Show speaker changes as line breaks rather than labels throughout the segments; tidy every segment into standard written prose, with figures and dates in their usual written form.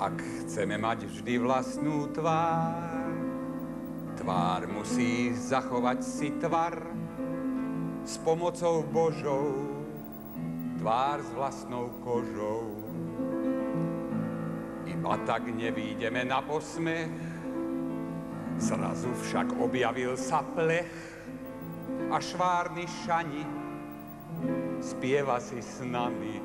Ak chceme mať vždy vlastnú tvár, tvár musí zachovať si tvar s pomocou Božou, tvár s vlastnou kožou. Iba tak nevídeme na posmech, zrazu však objavil sa plech a švárny šani spieva si s nami.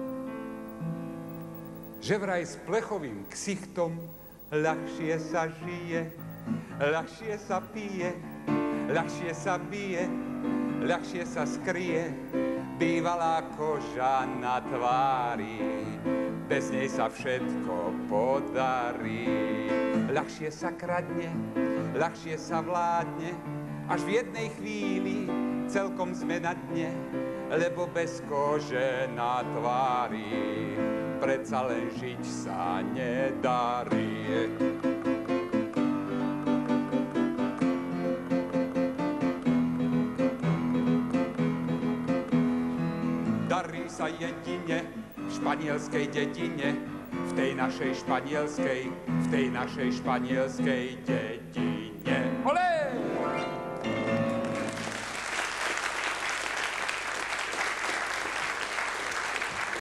Že vraj s plechovým ksichtom ľahšie sa žije, ľahšie sa pije, ľahšie sa bije, ľahšie sa skrie bývalá koža na tvári. Bez nej sa všetko podarí. Ľahšie sa kradne, ľahšie sa vládne, až v jednej chvíli celkom sme na dne, lebo bez kože na tvári predsa len žiť sa nedarí. Darí sa jedine v španielskej dedine, v tej našej španielskej dedine.